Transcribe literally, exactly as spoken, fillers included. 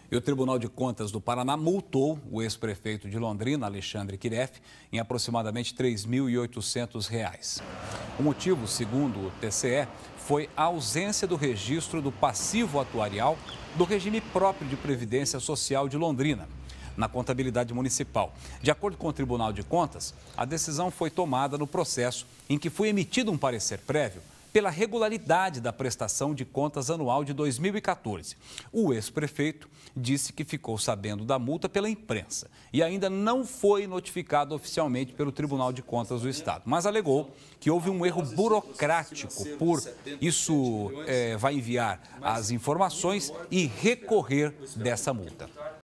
E o Tribunal de Contas do Paraná multou o ex-prefeito de Londrina, Alexandre Quiref, em aproximadamente três mil e oitocentos reais. O motivo, segundo o T C E, foi a ausência do registro do passivo atuarial do regime próprio de previdência social de Londrina, na contabilidade municipal. De acordo com o Tribunal de Contas, a decisão foi tomada no processo em que foi emitido um parecer prévio pela regularidade da prestação de contas anual de dois mil e quatorze. O ex-prefeito disse que ficou sabendo da multa pela imprensa e ainda não foi notificado oficialmente pelo Tribunal de Contas do Estado, mas alegou que houve um erro burocrático. Por isso, é, vai enviar as informações e recorrer dessa multa.